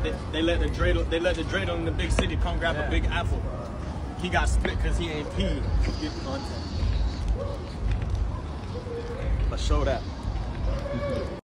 they let the dreidel in the big city come grab a big apple. He got split because he ain't peed. Get content. Let's show that.